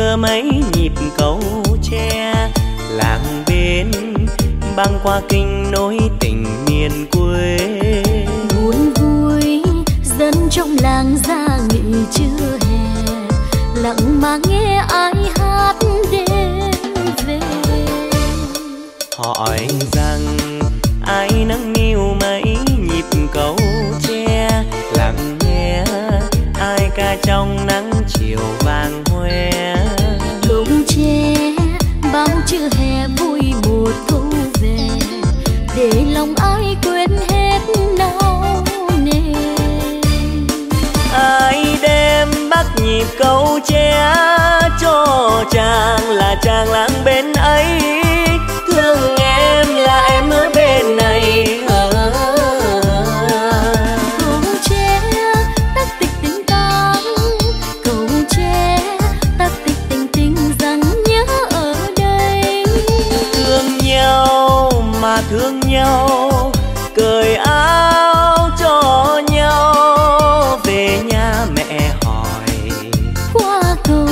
đưa mấy nhịp cầu tre, làng bên băng qua kinh nối tình miền quê. Buồn vui dân trong làng ra nghỉ trưa hè, lặng mà nghe ai hát đêm về. Hỏi rằng ai nâng niu mấy nhịp cầu tre, lặng nghe ai ca trong nắng chiều vàng hoe. Cầu tre bao chữ hè vui một thu về, để lòng ai quên hết nao nề. Ai đem bắt nhịp cầu tre cho chàng là chàng làng bên ấy, thương em là em ở bên này. Cầu tre tắt tịch tình tang, cầu tre tắt tịch tình tình rằng nhớ ở đây. Thương nhau mà thương nhau, cởi áo cho nhau, về nhà mẹ hỏi. Qua cầu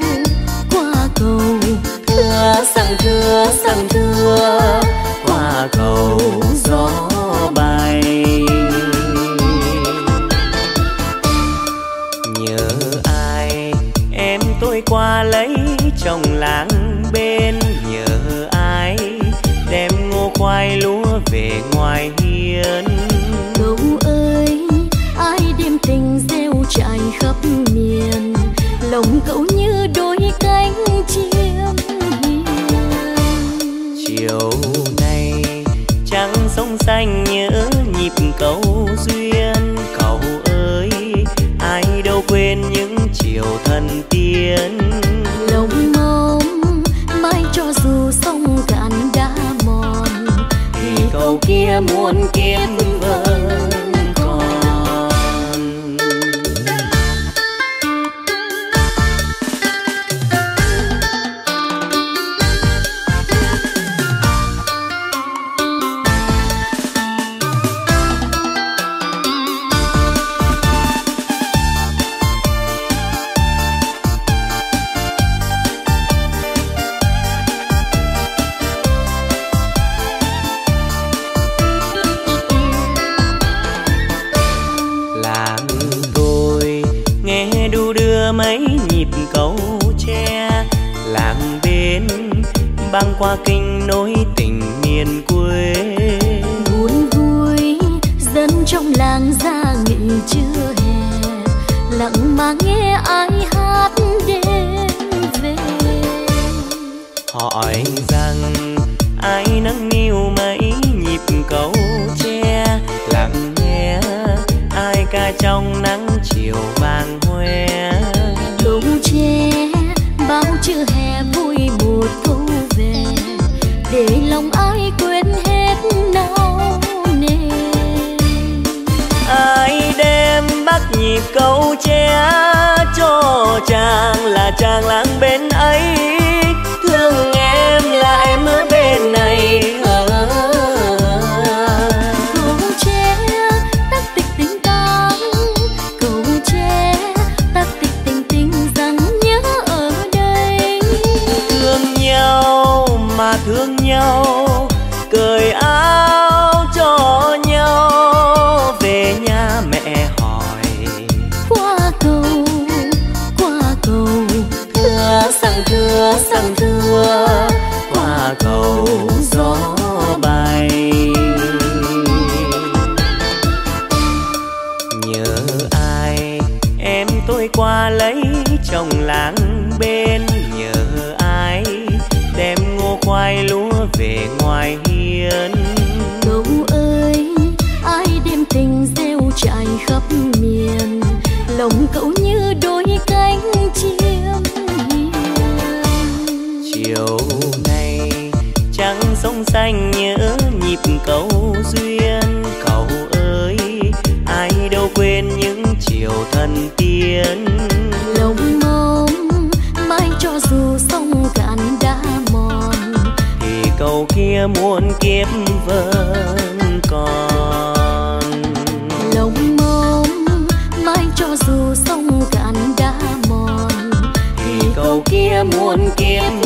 thưa sang thưa, qua cầu gió bay. Nhớ ai em tôi qua lấy chồng làng bên, nhớ ai đem ngô khoai lúa về ngoài hiên. Cậu ơi ai đêm tình rêu trải khắp miền, lòng cậu như đôi cánh chim hiền. Chiều nay trăng sông xanh nhớ nhịp cầu duyên, cậu ơi ai đâu quên những chiều thần tiên. Lòng mong mai cho dù sông cạn đã mòn, thì cầu kia muôn kiếp vẫn còn. Mấy nhịp cầu tre, làng bên băng qua kinh nối tình miền quê. Buồn vui dân trong làng ra nghỉ trưa hè, lặng mà nghe ai hát đêm về. Hỏi rằng ai nâng niu mấy nhịp cầu tre, lặng nghe ai ca trong nắng chiều vàng hoe. Cầu tre bao chữ hè vui một thu về, để lòng ai quên hết nao nề. Ai đem bắt nhịp cầu tre cho chàng là chàng làng bên ấy, thương em là em ở bên này. Cầu tre tắt tịch tình tang, cầu tre tắt tịch tình tình rằng nhớ ở đây. Thương nhau mà thương nhau, cởi áo cho nhau, về nhà mẹ hỏi. Qua cầu thưa sang thưa, qua cầu gió bay. Nhớ ai em tôi qua lấy chồng làng bên, nhớ ai đem ngô khoai lúa về ngoài hiên. Cậu ơi ai đêm tình rêu trải khắp miền, lòng cậu như đôi cánh chim hiền. Chiều nay trăng sông xanh nhớ nhịp cầu duyên, cậu ơi ai đâu quên những chiều thần tiên. Lòng mong mai cho dù sông cạn đã mòn, thì cầu kia muôn kiếp vẫn còn. Lòng mong mai cho dù sông cạn đã mòn, thì cầu kia muôn kiếp